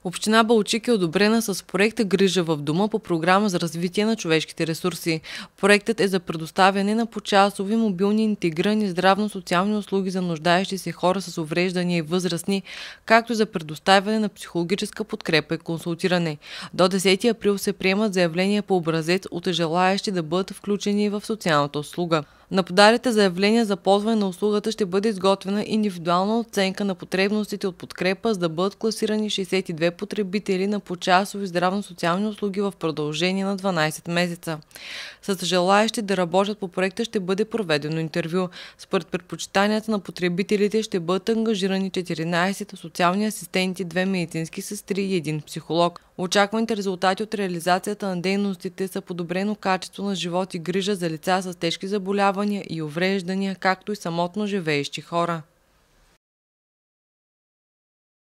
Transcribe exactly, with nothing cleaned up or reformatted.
Община Балчик е одобрена с проекта "Грижа в дома" по програма за развитие на човешките ресурси. Проектът е за предоставяне на почасови мобилни интегрирани здравно-социални услуги за нуждаещи се хора с увреждания и възрастни, както и за предоставяне на психологическа подкрепа и консултиране. До десети април се приемат заявления по образец от желаещи да бъдат включени в социалната услуга. На подалите заявления за ползване на услугата ще бъде изготвена индивидуална оценка на потребностите от подкрепа, за да бъдат класирани шейсет и две потребители на почасови здравно-социални услуги в продължение на дванадесет месеца. С желаещи да работят по проекта ще бъде проведено интервю. Според предпочитанията на потребителите ще бъдат ангажирани четиринадесет социални асистенти, две медицински сестри и един психолог. Очакваните резултати от реализацията на дейностите са подобрено качество на живот и грижа за лица с тежки заболявания и увреждания, както и самотно живеещи хора.